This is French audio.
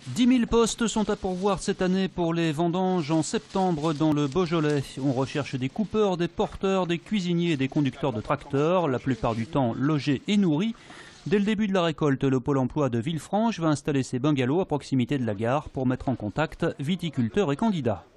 10 000 postes sont à pourvoir cette année pour les vendanges en septembre dans le Beaujolais. On recherche des coupeurs, des porteurs, des cuisiniers et des conducteurs de tracteurs, la plupart du temps logés et nourris. Dès le début de la récolte, le Pôle emploi de Villefranche va installer ses bungalows à proximité de la gare pour mettre en contact viticulteurs et candidats.